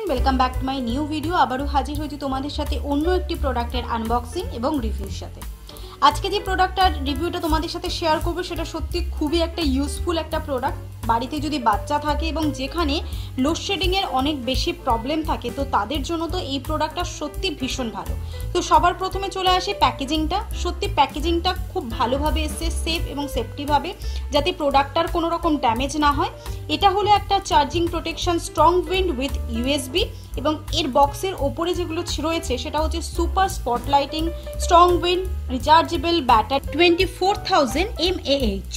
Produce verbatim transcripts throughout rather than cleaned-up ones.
Welcome back to my new video. আবারও হাজির হয়েছি তোমাদের সাথে অন্য একটি প্রোডাক্টের আনবক্সিং এবং রিভিউর সাথে। আজকে যে প্রোডাক্টটার রিভিউটা তোমাদের সাথে শেয়ার করবো সেটা সত্যি খুবই একটা ইউজফুল একটা প্রোডাক্ট। বাড়িতে যদি বাচ্চা থাকে এবং যেখানে লোডশেডিংয়ের অনেক বেশি প্রবলেম থাকে, তো তাদের জন্য তো এই প্রোডাক্টটা সত্যি ভীষণ ভালো। তো সবার প্রথমে চলে আসে প্যাকেজিংটা। সত্যি প্যাকেজিংটা খুব ভালোভাবে এসছে, সেফ এবং সেফটিভাবে, যাতে প্রোডাক্টটার কোনো রকম ড্যামেজ না হয়। এটা হলো একটা charging protection strong wind with USB, এবং এর বক্সের ওপরে যেগুলো রয়েছে সেটা হচ্ছে super spotlighting strong wind rechargeable battery twenty four thousand mAh,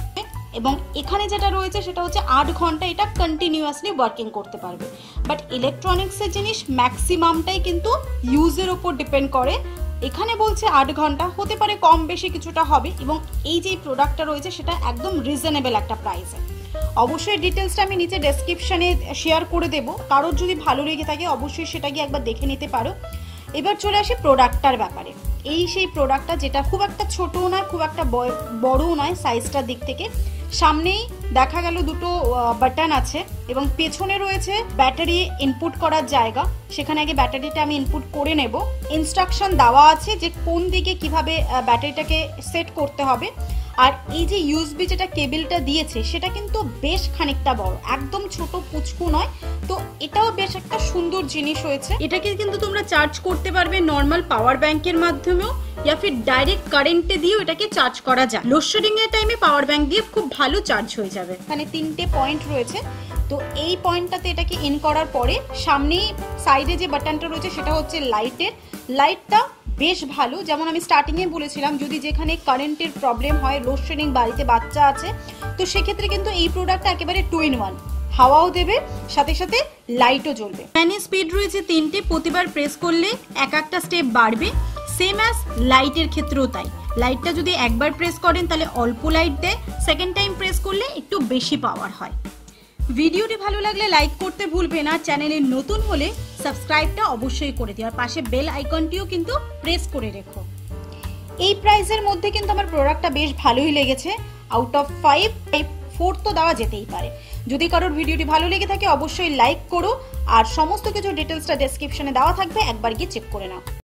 এবং এখানে যেটা রয়েছে সেটা হচ্ছে আট ঘন্টা এটা কন্টিনিউয়াসলি ওয়ার্কিং করতে পারবে। বাট ইলেকট্রনিক্সের জিনিস ম্যাক্সিমামটাই কিন্তু ইউজের ওপর ডিপেন্ড করে। এখানে বলছে আট ঘন্টা, হতে পারে কম বেশি কিছুটা হবে, এবং এই যে প্রোডাক্টটা রয়েছে সেটা একদম রিজনেবল একটা প্রাইসে। অবশ্যই ডিটেলসটা আমি নিচে ডেসক্রিপশানে শেয়ার করে দেবো, কারোর যদি ভালো লেগে থাকে অবশ্যই সেটা গিয়ে একবার দেখে নিতে পারো। এবার চলে আসি প্রোডাক্টটার ব্যাপারে। এই সেই প্রোডাক্টটা যেটা খুব একটা ছোটও নয়, খুব একটা বড়ও নয় সাইজটার দিক থেকে। সামনেই দেখা গেল দুটো বাটন আছে এবং পেছনে রয়েছে ব্যাটারি ইনপুট করার জায়গা। সেখানে আগে ব্যাটারিটা আমি ইনপুট করে নেব। ইনস্ট্রাকশন দেওয়া আছে যে কোন দিকে কিভাবে ব্যাটারিটাকে সেট করতে হবে। আর এই যে ইউএসবি যেটা কেবলটা দিয়েছে সেটা কিন্তু বেশ খানিকটা বড়, একদম ছোট পুচকু নয়। তো এটাও বেশ একটা সুন্দর জিনিস হয়েছে। এটাকে কিন্তু তোমরা চার্জ করতে পারবে নর্মাল পাওয়ার ব্যাংকের মাধ্যমেও, ইয়া ফির ডাইরেক্ট কারেন্টে দিয়েও এটাকে চার্জ করা যায়। লোডশেডিং এর টাইমে পাওয়ার ব্যাংক দিয়ে খুব ভালো চার্জ হয়ে যাবে। এখানে তিনটে পয়েন্ট রয়েছে, তো এই পয়েন্টটাতে এটাকে ইন করার পরে সামনেই সাইডে যে বাটনটা রয়েছে সেটা হচ্ছে লাইটের। লাইটটা বেশ ভালো, যেমন আমি স্টার্টিংয়ে বলেছিলাম যদি যেখানে কারেন্টের প্রবলেম হয়, লোডশেডিং, বাড়িতে বাচ্চা আছে, তো সেক্ষেত্রে কিন্তু এই প্রোডাক্টটা একেবারে টু ইন ওয়ান, হাওয়াও দেবে সাথে সাথে লাইটও জ্বলবে। ফ্যানের স্পিড রয়েছে তিনটে, প্রতিবার প্রেস করলে এক একটা স্টেপ বাড়বে। সেম অ্যাজ লাইটের ক্ষেত্রেও তাই। লাইটটা যদি একবার প্রেস করেন তাহলে অল্প লাইট দেয়, সেকেন্ড টাইম প্রেস করলে একটু বেশি পাওয়ার হয়। ভিডিওটি ভালো লাগলে লাইক করতে ভুলবে না, চ্যানেলে নতুন হলে সাবস্ক্রাইবটা অবশ্যই করে দিও, আর পাশে বেল আইকনটিও কিন্তু প্রেস করে রেখো। এই প্রাইসের মধ্যে কিন্তু আমার প্রোডাক্টটা বেশ ভালোই লেগেছে। Out of five five four তো দেওয়া যেতেই পারে। যদি কারোর ভিডিওটি ভালো লেগে থাকে অবশ্যই লাইক করো, আর সমস্ত কিছু ডিটেলসটা ডেসক্রিপশনে দেওয়া থাকবে, একবার গিয়ে চেক করে নাও।